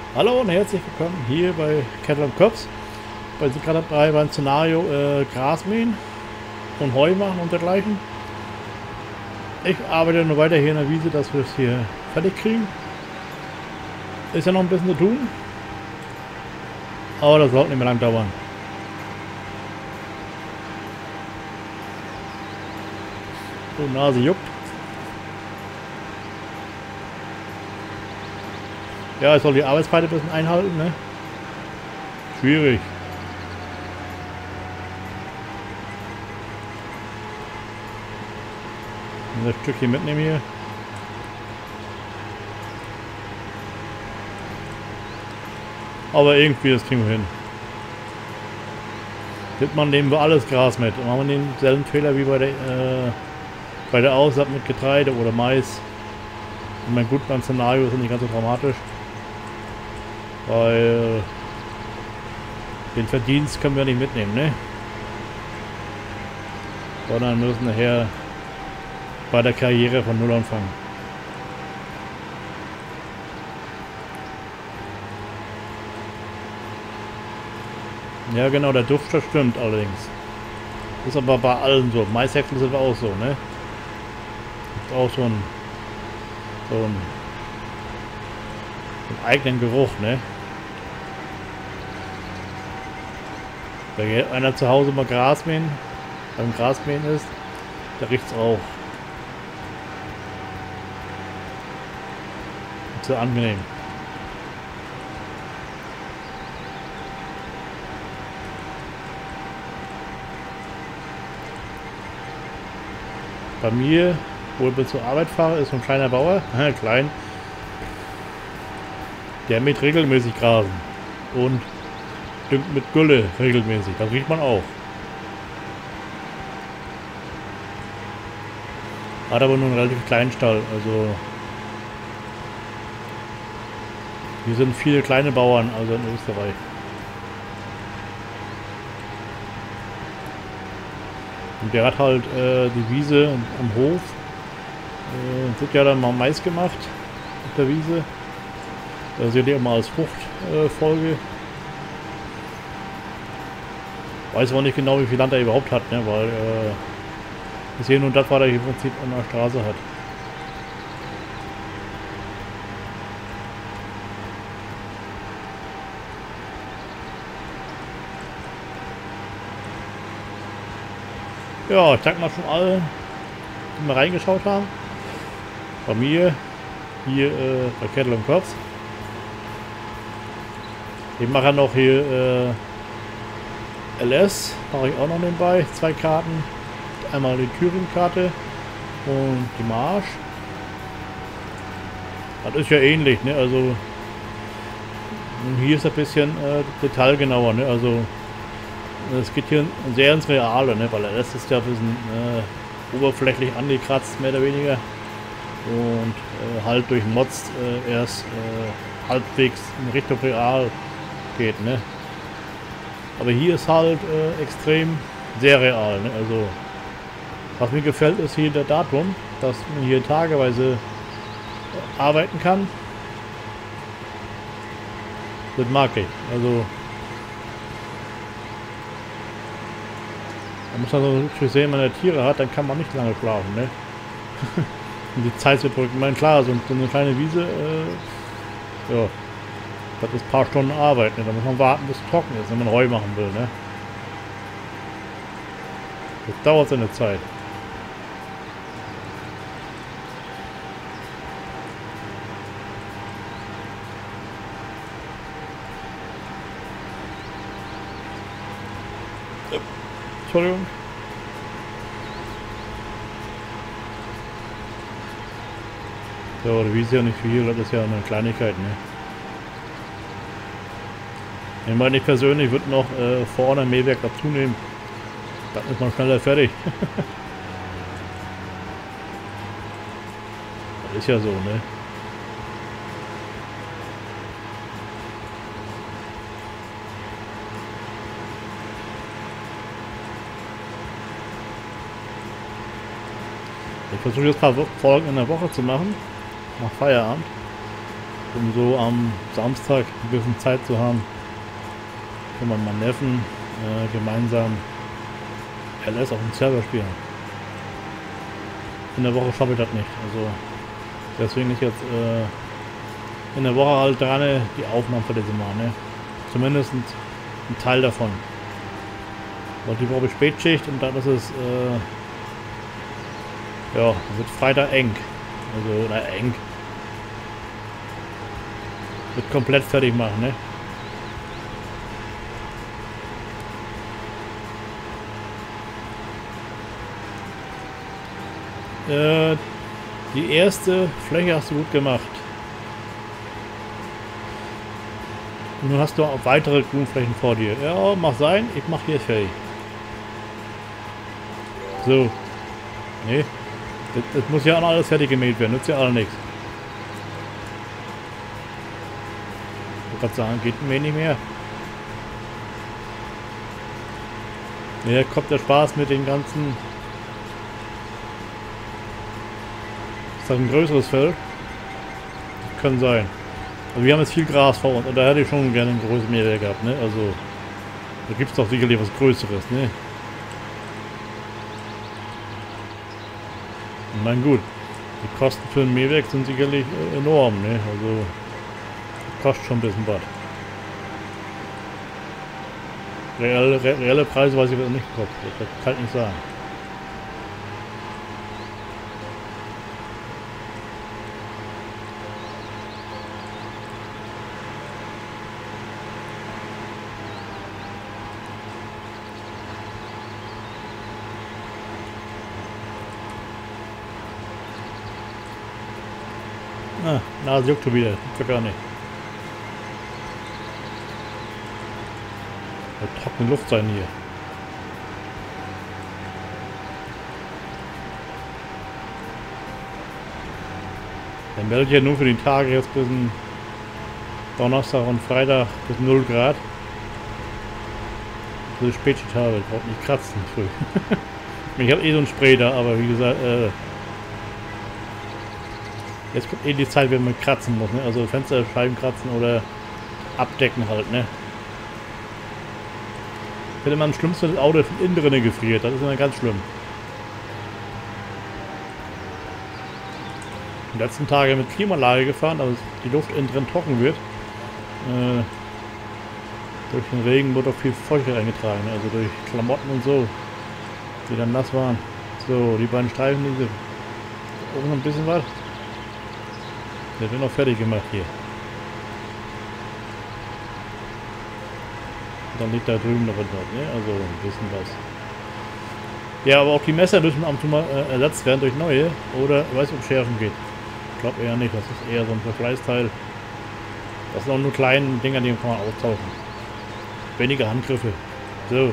Hallo und herzlich willkommen hier bei Cattle und Cops. Wir sind gerade dabei beim Szenario Gras mähen und Heu machen und dergleichen. Ich arbeite nur weiter hier in der Wiese, dass wir es hier fertig kriegen. Ist ja noch ein bisschen zu tun, aber das sollte nicht mehr lang dauern. So, Nase juckt. Ja, ich soll die Arbeitsbreite ein bisschen einhalten, ne? Schwierig. Das Stück hier mitnehmen hier. Aber irgendwie, das kriegen wir hin. Man nehmen wir alles Gras mit. Und machen wir denselben Fehler wie bei der Aussaat mit Getreide oder Mais. Ich meine, gut, beim Szenario ist es nicht ganz so dramatisch. Weil den Verdienst können wir nicht mitnehmen, ne? Sondern müssen nachher bei der Karriere von Null anfangen. Ja genau, der Duft, das stimmt allerdings. Ist aber bei allen so. Maishäcksel sind auch so, ne? Ist auch so einen eigenen Geruch, ne? Wenn einer zu Hause mal beim Grasmähen ist, da riecht's auch. Sehr angenehm. Bei mir, wo ich zur Arbeit fahre, ist so ein kleiner Bauer, klein, der mäht regelmäßig Grasen und düngt mit Gülle regelmäßig. Das riecht man auch. Hat aber nur einen relativ kleinen Stall, also hier sind viele kleine Bauern, also in Österreich. Und der hat halt die Wiese am Hof. Wird ja dann mal Mais gemacht auf der Wiese. Das seht ihr immer als Fruchtfolge. Weiß aber nicht genau, wie viel Land er überhaupt hat, ne? Weil das hier nur das, was er hier im Prinzip an der Straße hat. Ja, ich danke mal schon allen, die mal reingeschaut haben. Bei mir, hier bei Cattle und Cops. Ich mache noch hier LS, mache ich auch noch nebenbei. 2 Karten. Einmal die Thüringen-Karte und die Marsch. Das ist ja ähnlich, ne? Also hier ist ein bisschen detailgenauer, ne? Also es geht hier sehr ins Reale, ne? Weil LS ist ja ein bisschen oberflächlich angekratzt, mehr oder weniger. Und halt durch Mods erst halbwegs in Richtung Real geht, ne? Aber hier ist halt extrem sehr real, ne? Also was mir gefällt, ist hier der Datum, dass man hier tageweise arbeiten kann. Das mag ich. Also man muss also wirklich sehen, wenn man Tiere hat, dann kann man nicht lange schlafen, ne? Um die Zeit zu drücken. Ich meine, klar, so eine kleine Wiese, ja, das ist ein paar Stunden Arbeit, ne? Da muss man warten, bis es trocken ist, wenn man Heu machen will, ne? Das dauert seine Zeit. Entschuldigung. So, die Wiese ist ja nicht viel, das ist ja eine Kleinigkeit, ne? Ich meine, ich persönlich würde noch vorne ein Mähwerk dazu nehmen. Dann ist man schneller fertig. Das ist ja so, ne? Ich versuche jetzt ein paar Folgen in der Woche zu machen. Nach Feierabend. um so am Samstag ein bisschen Zeit zu haben, für meinen Neffen gemeinsam LS auf dem Server spielen. In der Woche schaffe ich das nicht. Also deswegen ist jetzt in der Woche halt dran die Aufnahmen für diese Mal. Ne? Zumindest ein Teil davon. Weil die Woche Spätschicht und dann ist es ja, wird Freitag eng. Also eng. Wird komplett fertig machen, ne? Die erste Fläche hast du gut gemacht. Und nun hast du auch weitere Grünflächen vor dir. Ja, mach sein, ich mach hier fertig. So. Nee. Das muss ja auch noch alles fertig gemäht werden, nützt ja auch nichts. Ich wollte sagen, geht mir nicht mehr. Ja, kommt der Spaß mit den ganzen. Ist das ein größeres Feld? Das kann sein. Also wir haben jetzt viel Gras vor uns und da hätte ich schon gerne ein größeres Mähwerk gehabt, ne? Also da gibt es doch sicherlich was Größeres, ne? Ich meine gut, die Kosten für ein Mähwerk sind sicherlich enorm, ne? Also das kostet schon ein bisschen was. Reelle Preise weiß ich nicht im Kopf, das kann ich nicht sagen. Ah, Nase juckt schon wieder. Gibt's ja gar nicht. Wird trockene Luft sein hier. Der meldet ja nur für die Tage jetzt bis Donnerstag und Freitag bis 0 Grad. So Spätschicht habe, ich brauche nicht kratzen früh. Ich habe eh so ein Spray da, aber wie gesagt, jetzt kommt eh die Zeit, wenn man kratzen muss, ne? Also Fensterscheiben kratzen oder abdecken halt, ne? Wenn man am schlimmsten das Auto von innen drinne gefriert, das ist immer ganz schlimm. Die letzten Tage mit Klimaanlage gefahren, also die Luft innen drin trocken wird. Durch den Regen wurde auch viel Feuchtigkeit eingetragen, ne? Also durch Klamotten und so, die dann nass waren. So, die beiden Streifen, diese oben ein bisschen was. Der wird noch fertig gemacht hier. Dann liegt da drüben noch etwas, ne? Also ein bisschen was. Ja, aber auch die Messer müssen ab und zu mal ersetzt werden durch neue. Oder, ich weiß nicht, ob Schärfen geht. Ich glaube eher nicht, das ist eher so ein Verschleißteil. Das sind auch nur kleine Dinger, die kann man austauschen. Weniger Handgriffe. So.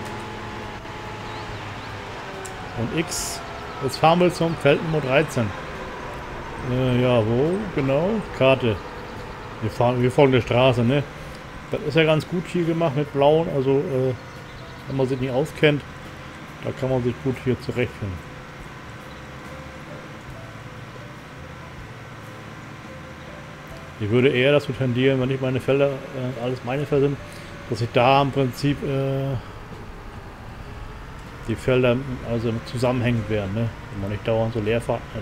Und X. Jetzt fahren wir zum Feld Nummer 13. Ja, wo? Genau. Karte. Wir folgen der Straße, ne? Das ist ja ganz gut hier gemacht mit Blauen. Also, wenn man sich nicht auskennt, da kann man sich gut hier zurechtfinden. Ich würde eher dazu tendieren, wenn nicht meine Felder alles meine Felder sind, dass ich da im Prinzip die Felder also zusammenhängend werden, ne? Wenn man nicht dauernd so leer fährt.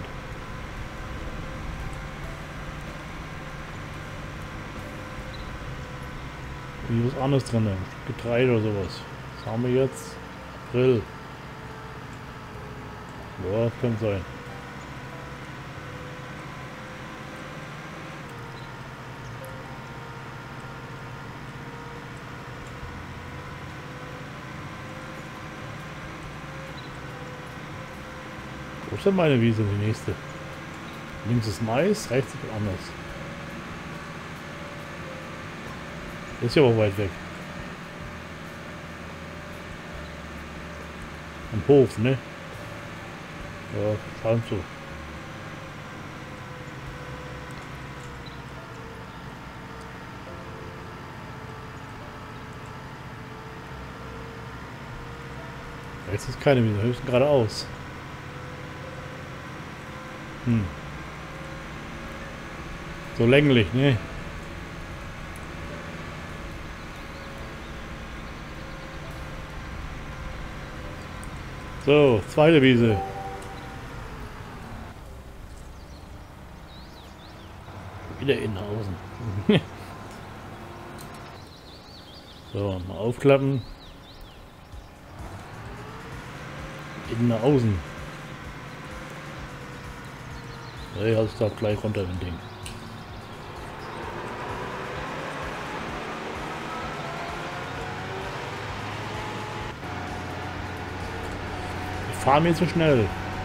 Wie was anderes drin, Getreide oder sowas. Was haben wir jetzt? April. Ja, das kann sein. Wo ist denn meine Wiese, die nächste? Links ist Mais, rechts ist anders. Ist ja aber weit weg. Am Hof, ne? Ja, scheint so. Rechts ist keine Wiese, höchstens geradeaus. So länglich, ne? So, zweite Wiese. Wieder Innenhausen. So, mal aufklappen. Innenhausen. Ja, das ist doch gleich runter mit dem Ding. Ich fahre mir zu schnell.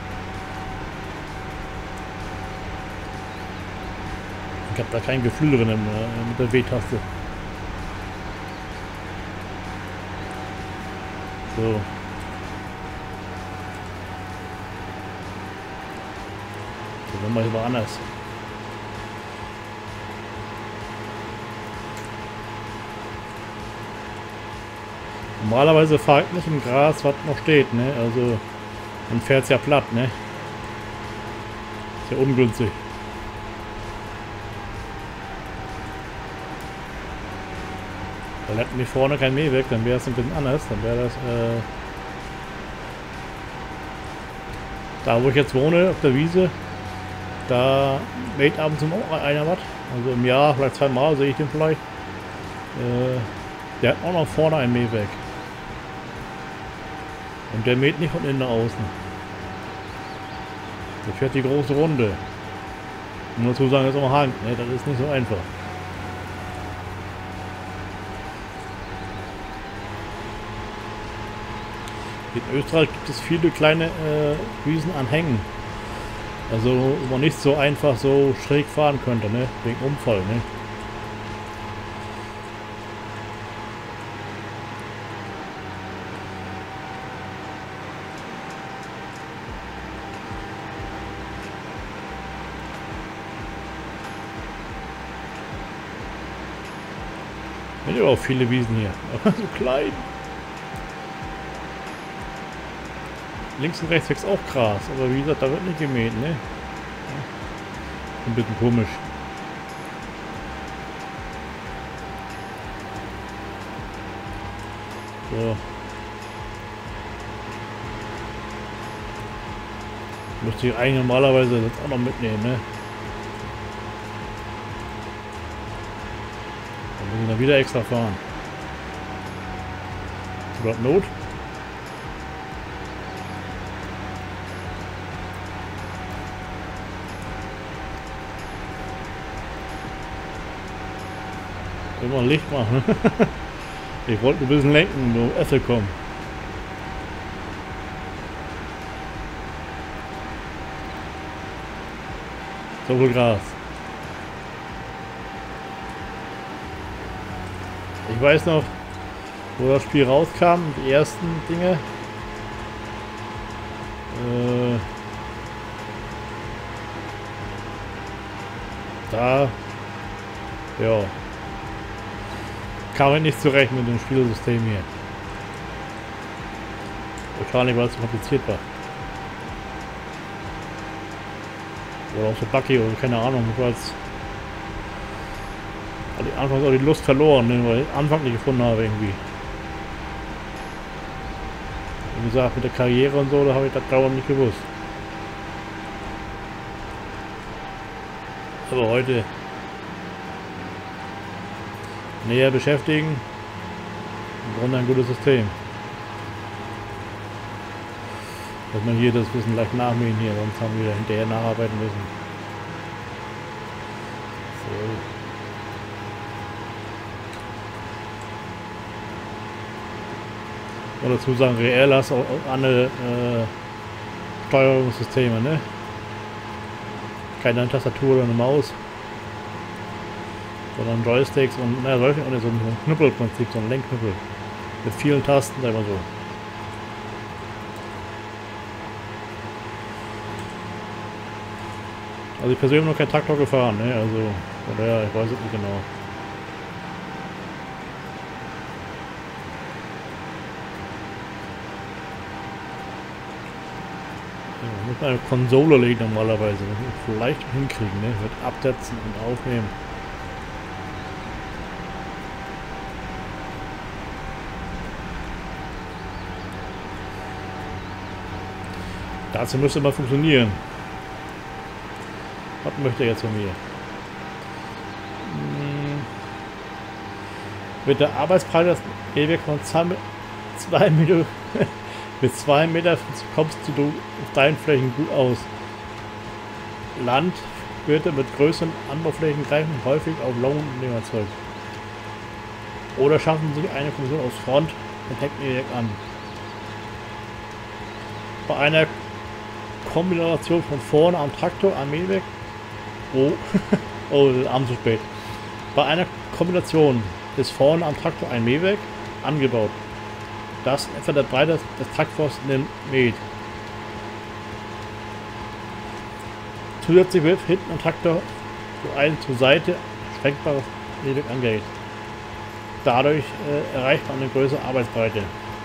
Ich habe da kein Gefühl drin mit der W-Taste. So. Dann mal woanders. Normalerweise fahre ich nicht im Gras, was noch steht, ne? Also dann fährt es ja platt, ne? Ist ja ungünstig. Da hätten wir vorne kein Mäh weg, dann wäre es ein bisschen anders. Dann wäre das da, wo ich jetzt wohne, auf der Wiese, da mäht ab und zu auch einer was. Also im Jahr, vielleicht zweimal sehe ich den vielleicht. Der hat auch noch vorne ein Mähwerk. Und der mäht nicht von innen nach außen. Der fährt die große Runde. Und dazu sagen, das ist auch Hand, ne? Das ist nicht so einfach. In Österreich gibt es viele kleine Wiesen an Hängen. Also wo man nicht so einfach so schräg fahren könnte, ne? Wegen Unfall, ne? Ich habe auch viele Wiesen hier. Aber so klein. Links und rechts wächst auch Gras, aber wie gesagt, da wird nicht gemäht, ne? Ein bisschen komisch. So. Müsste ich eigentlich normalerweise jetzt auch noch mitnehmen, ne? Dann muss ich dann wieder extra fahren. Ist das Not? Immer ein Licht machen. Ich wollte ein bisschen lenken, wo Äpfel kommen. So viel Gras. Ich weiß noch, wo das Spiel rauskam, die ersten Dinge. Da, ja, kam ich nicht zurecht mit dem Spielsystem hier. Wahrscheinlich, weil es so kompliziert war. Oder auch so buggy oder keine Ahnung. Ich war jetzt anfangs auch die Lust verloren, ne, weil ich den Anfang nicht gefunden habe irgendwie. Wie gesagt, mit der Karriere und so, da habe ich das dauernd nicht gewusst. Aber heute näher beschäftigen, im Grunde ein gutes System. Dass man hier das Wissen leicht nachmähen hier, sonst haben wir hinterher nacharbeiten müssen. So. Und dazu sagen, reell hast auch andere Steuerungssysteme, ne? Keine Tastatur oder eine Maus. Sondern Joysticks und naja, solche und so ein Knüppelprinzip, so ein Lenkknüppel. Mit vielen Tasten, da immer so. Also ich persönlich noch keinen Traktor gefahren, ne? Also, oder ja, ich weiß es nicht genau. Ja, muss man eine Konsole legen normalerweise. Das muss man vielleicht hinkriegen, ne? Mit absetzen und aufnehmen. Dazu müsste mal funktionieren. Was möchte er jetzt von mir? Mit der Arbeitsbreite das Ewig von 2 Meter mit 2 Meter kommst du auf deinen Flächen gut aus. Landwirte mit größeren Anbauflächen greifen häufig auf Laununternehmerzeug. Oder schaffen sich eine Kommission aus Front und Heckmähwerk an. Bei einer Kombination von vorne am Traktor, am Mähwerk. Oh, oh, abends zu spät. Bei einer Kombination ist vorne am Traktor ein Mähwerk angebaut, das etwa der Breite des Traktpfosten mäht. Zusätzlich wird hinten am Traktor so ein zur Seite schwenkbares Mähwerk angelegt. Dadurch erreicht man eine größere Arbeitsbreite.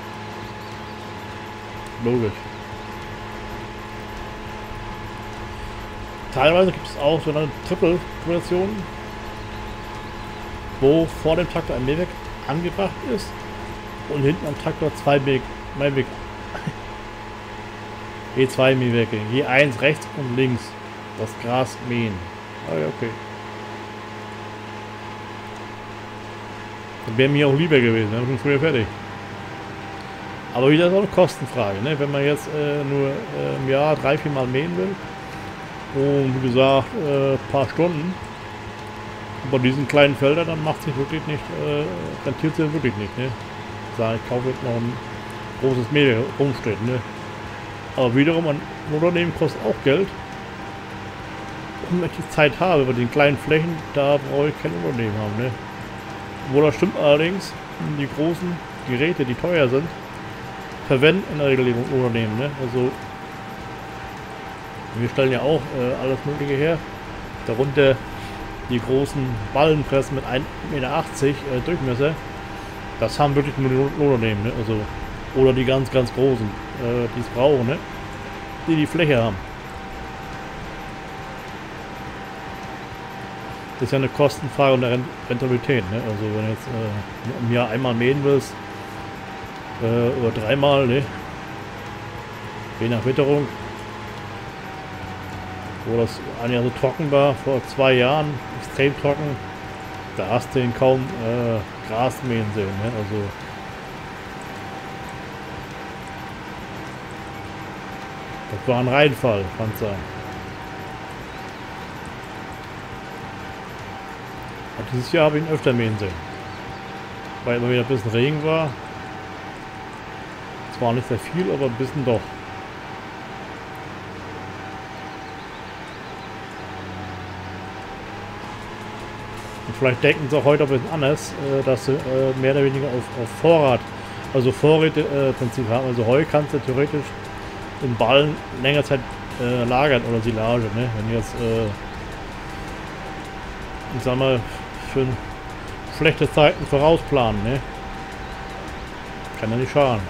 Logisch. Teilweise gibt es auch so eine Triple-Kombination, wo vor dem Traktor ein Mähwerk angebracht ist und hinten am Traktor zwei Mähwerke, je 2 Mähwerke, je eins rechts und links, das Gras mähen. Ah ja, okay. Das wäre mir auch lieber gewesen, dann bin ich früher fertig. Aber wieder so eine Kostenfrage, ne? Wenn man jetzt nur im Jahr 3-4 Mal mähen will und wie gesagt paar Stunden bei diesen kleinen Feldern, dann macht sich wirklich nicht, rentiert sich wirklich nicht, ne? Sagen, ich kaufe jetzt noch ein großes Mähwerk rumsteht, ne? Aber wiederum ein Unternehmen kostet auch Geld. Und wenn ich die Zeit habe, bei den kleinen Flächen, da brauche ich kein Unternehmen haben, ne? Wo das stimmt allerdings, die großen Geräte, die teuer sind, verwenden in der Regel die Unternehmen, ne? Also wir stellen ja auch alles Mögliche her, darunter die großen Ballenpressen mit 1,80 Meter Durchmesser. Das haben wirklich nur die Unternehmen, ne? Also, oder die ganz großen, die es brauchen, ne? Die Fläche haben. Das ist ja eine Kostenfrage und eine Rentabilität, ne? Also wenn du jetzt im Jahr einmal mähen willst, oder 3-mal, ne? Je nach Witterung, wo das ein Jahr so trocken war, vor 2 Jahren, extrem trocken, da hast du ihn kaum Gras mähen sehen, ne? Also das war ein Reinfall, kann ich sagen. Aber dieses Jahr habe ich ihn öfter mähen sehen, weil immer wieder ein bisschen Regen war. Zwar nicht sehr viel, aber ein bisschen doch. Und vielleicht denken sie auch heute ein bisschen anders, dass sie mehr oder weniger auf Vorrat, also Vorräte-Prinzip haben. Also Heu kannst du theoretisch in Ballen länger Zeit lagern oder Silage, ne? Wenn jetzt, ich sag mal, für schlechte Zeiten vorausplanen, ne? Kann ja nicht schaden.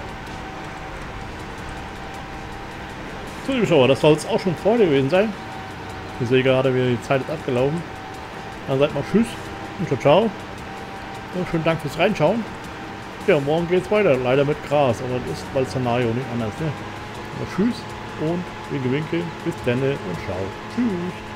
So, liebe Zuschauer, das soll es auch schon vor gewesen sein. Ich sehe gerade, wie die Zeit ist abgelaufen. Dann seid mal tschüss und ciao, ciao. Und schönen Dank fürs Reinschauen. Ja, morgen geht's weiter. Leider mit Gras, aber das ist weil das Szenario nicht anders, ne? Aber tschüss und winke, winke. Bis dann und ciao. Tschüss.